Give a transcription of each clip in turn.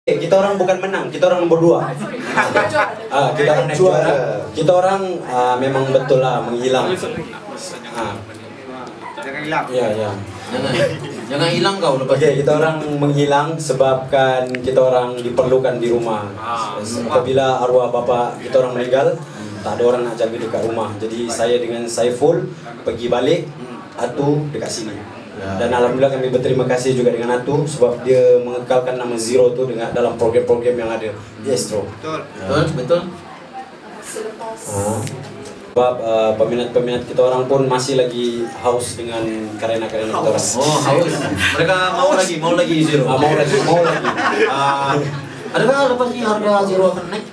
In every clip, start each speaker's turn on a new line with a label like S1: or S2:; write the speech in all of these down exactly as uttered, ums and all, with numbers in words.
S1: Kita orang bukan menang, kita orang nomor dua. Ah, kita orang naik juara. Kita orang uh, memang betul lah menghilang. Ah.
S2: Jangan hilang.
S1: Iya, iya.
S3: Jangan, jangan hilang kau lepas.
S1: Oke, okay, kita orang menghilang sebabkan kita orang diperlukan di rumah. Apabila arwah bapak kita orang meninggal, tak ada orang nak jaga dekat rumah. Jadi saya dengan Saiful pergi balik, Atu dekat sini. Dan alhamdulillah kami berterima kasih juga dengan Atu sebab dia mengekalkan nama Zero tu dengan dalam program-program yang ada di Astro.
S2: Betul.
S3: Betul, betul.
S1: Ha. Sebab uh, peminat-peminat kita orang pun masih lagi haus dengan karena-karena kita orang.
S3: Oh, haus. Mereka mau lagi, mau lagi Zero.
S1: Ah, mau lagi, mau lagi.
S3: Ah, adakah lepas ini harga Zero akan naik?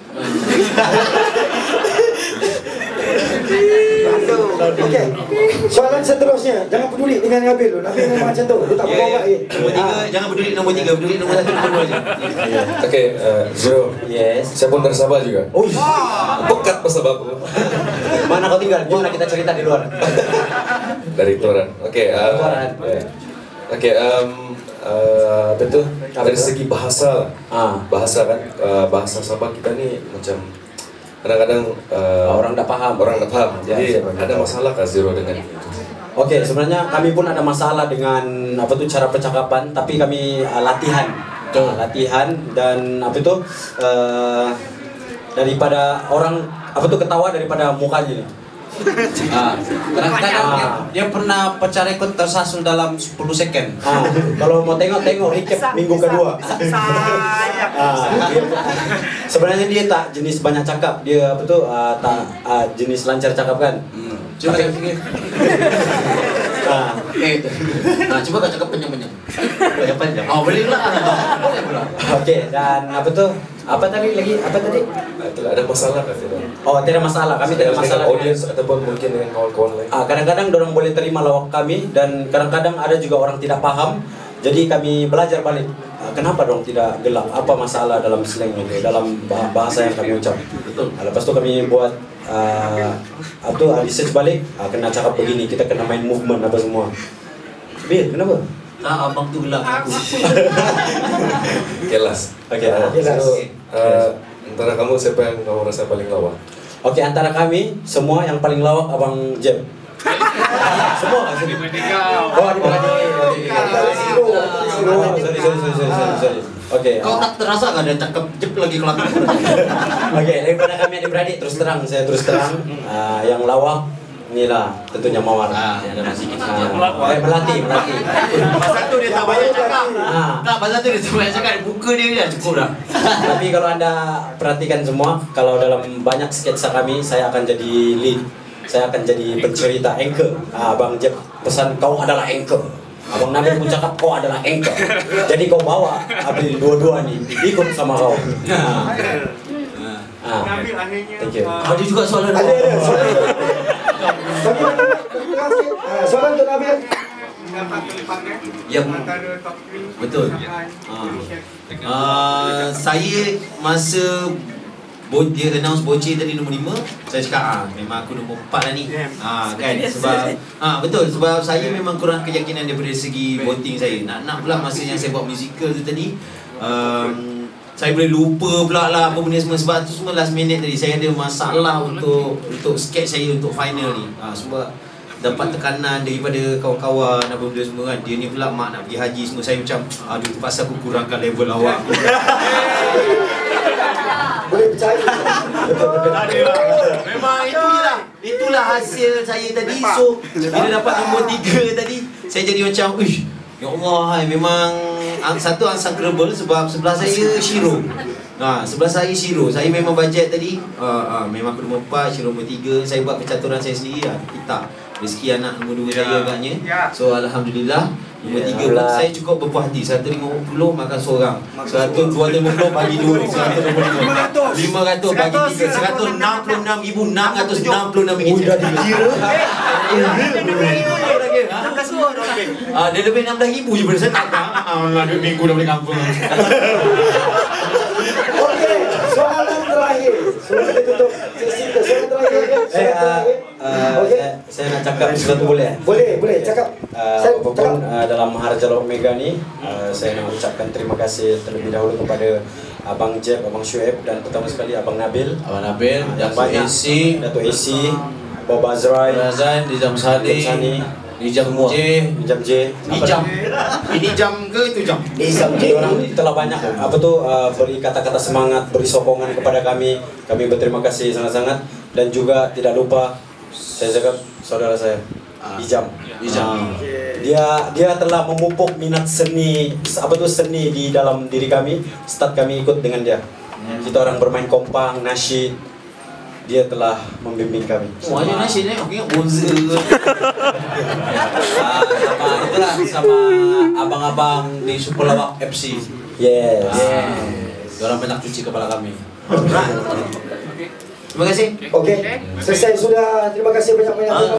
S4: Okey. Soalan seterusnya, jangan peduli dengan Nabil. Nabil memang macam tu. Dia tak
S3: Ya,
S4: bawa
S3: ya.
S4: eh.
S3: Nombor tiga, jangan peduli nombor tiga, peduli nombor satu, nombor dua aja.
S5: Oke, eh, Zero.
S1: Yes.
S5: Saya pun tersabah juga.
S1: Oh, iya.
S5: Pekat pesabahku.
S1: Mana kau tinggal? Jom kita cerita di luar.
S5: Dari Toran. Oke, eh,
S1: Toran.
S5: ya. Oke, em, eh, apa itu? Dari segi bahasa,
S1: Ah.
S5: bahasa kan, eh, bahasa Sabah kita nih macam kadang-kadang eh,
S1: Orang tak paham.
S5: orang tak paham.
S1: Ya,
S5: Jadi
S1: saya
S5: ada
S1: tahu.
S5: masalah kah Zero dengan itu?
S1: Oke, sebenarnya kami pun ada masalah dengan apa tuh cara percakapan, tapi kami uh, latihan, uh, latihan dan apa itu uh, daripada orang apa tuh ketawa daripada mukanya nih.
S3: Ah, kadang-kadang dia, dia pernah pecah rekod tersasul dalam sepuluh second.
S1: Ah, kalau mau tengok tengok recap minggu kedua. Ah, dia, sebenarnya dia tak jenis banyak cakap, dia apa tuh uh, tak uh, jenis lancar cakap kan.
S3: Hmm. Coba kau fikir.
S1: Ah,
S3: Eh, nah, coba kau cakap panjang-panjang. Panjang-panjang. Oh, boleh pula. Boleh pula.
S1: Oke, dan apa tuh? Apa tadi lagi? Apa tadi?
S5: Nah, itulah ada masalah kah tidak?
S1: Oh, tidak masalah. Kami tidak
S5: Dengan
S1: masalah.
S5: audiens ataupun mungkin dengan kawan-kawan lain.
S1: Ah, kadang-kadang orang boleh terima lawak kami dan kadang-kadang ada juga orang tidak paham. Jadi kami belajar balik. Ah, kenapa dong tidak gelak? Apa masalah dalam slang itu, dalam bah- bahasa yang kami ucap?
S3: Betul.
S1: Ah, lepas itu kami buat uh, apa tuh ah, research balik. Ah, kena cakap begini, kita kena main movement apa semua. Bil, kenapa?
S3: Ah, abang tu gelak aku.
S5: Kelas.
S1: Oke, ah,
S5: Okay,
S1: jelas.
S5: so, eh, antara kamu siapa yang kamu rasa paling lawan?
S1: Oke, antara kami semua yang paling lawak Abang Jem. Semua kan sini. Oh, di mana? Sorry, sorry, sorry, sorry, sorry, sorry. Oke.
S3: Kau tak terasa gak ada cakap jep lagi kelakar?
S1: Oke, daripada kami adik-beradik terus terang, saya terus terang ah, yang lawak inilah tentunya Mawar.
S3: Ah, ada masih kita.
S1: Ah, eh, melatih, melatih.
S3: Pasal tu dia tak banyak cakap.
S1: Ah.
S3: Tak, pasal tu dia tak banyak cakap. Buka dia dah cukup dah.
S1: Tapi kalau Anda perhatikan semua, kalau dalam banyak sketsa kami, saya akan jadi lead. Saya akan jadi pencerita, anchor. Ah, Abang Jeb pesan kau adalah anchor. Abang Nabil pun cakap kau adalah anchor. Jadi kau bawa Abil dua-dua nih ikut sama kau. Ah. Ah. Thank you.
S3: Ada juga soalan.
S4: Ada ada soalan. Bagaimana? Ah, soalan untuk Nabil.
S3: Ya, betul. Ah. Uh, saya masa Bo, dia announce Boceh tadi nombor lima, saya cakap ah memang aku nombor empat lah ni. Ah kan sebab ah betul sebab saya memang kurang keyakinan daripada segi voting saya. Nak nak pula masa yang saya buat musical tu tadi um, saya boleh lupa pula lah apa benda semua sebab tu semua last minute tadi saya ada masalah untuk untuk sketch saya untuk final ni. Ah sebab dapat tekanan daripada kawan-kawan apa benda semua kan. Dia ni pula mak nak pergi haji semua, saya macam aduh terpaksa aku kurangkan level awak.
S4: Boleh percaya.
S3: Memang itu je lah. Itulah hasil saya tadi. So bila dapat nombor tiga tadi, saya jadi macam uish, ya Allah, hai, memang satu unsubscribable sebab sebelah saya Shiro. Ha, sebelah saya Shiro. Saya memang bajet tadi. Uh, uh, memang aku nombor empat, Shiro nombor tiga. Saya buat percaturan saya sendiri lah. Kita rezeki anak nombor dua saya agaknya. So alhamdulillah. Nombor tiga pun saya cukup berpuas hati. Seratus lima puluh makan seorang. Seratus dua lima puluh bagi dua. Seratus lima puluh lima ratus bagi tiga. Seratus enam puluh enam ribu enam ratus enam puluh enam ringgit.
S1: Udah dikira.
S3: Ah, dia lebih enam belas ribu je pada saya tak tahu. Ah, dua minggu dah balik kampung.
S4: Okey, soalan terakhir. Sebelum kita tutup sesi kita, soalan terakhir.
S1: Eh,
S4: Soalan
S1: uh,
S4: terakhir.
S1: uh,
S4: Okey.
S1: saya, saya nak cakap sesuatu boleh?
S4: Boleh, boleh cakap.
S1: Uh,
S4: Saya
S1: apapun
S4: cakap.
S1: uh, dalam harja Zalo Omega ni, uh, saya nak ucapkan terima kasih terlebih dahulu kepada Abang Jeb, Abang Syuib dan pertama sekali Abang Nabil.
S3: Abang Nabil,
S1: yang
S3: Dato'
S1: banyak,
S3: A C,
S1: Dato' A C, Bob Azrai,
S3: Razan, Nizam Sani, Nizam J,
S1: Nizam J.
S3: Ini jam. Ini jam ke itu jam?
S4: Nizam J.
S1: Orang telah banyak apa tu uh, beri kata-kata semangat, beri sokongan kepada kami. Kami berterima kasih sangat-sangat dan juga tidak lupa saya cakap saudara saya Ijam.
S3: Ijam.
S1: Dia dia telah memupuk minat seni apa tu seni di dalam diri kami. Start kami ikut dengan dia. Kita orang bermain kompang, nasyid. Dia telah membimbing kami.
S3: Semuanya nasi ni, okey, bonzer. Ah, sama itulah sama abang-abang di Superlawak F C.
S1: Yes.
S3: Yes. Orang banyak cuci kepala kami. Terima kasih.
S4: Okey, selesai sudah. Terima kasih banyak-banyak.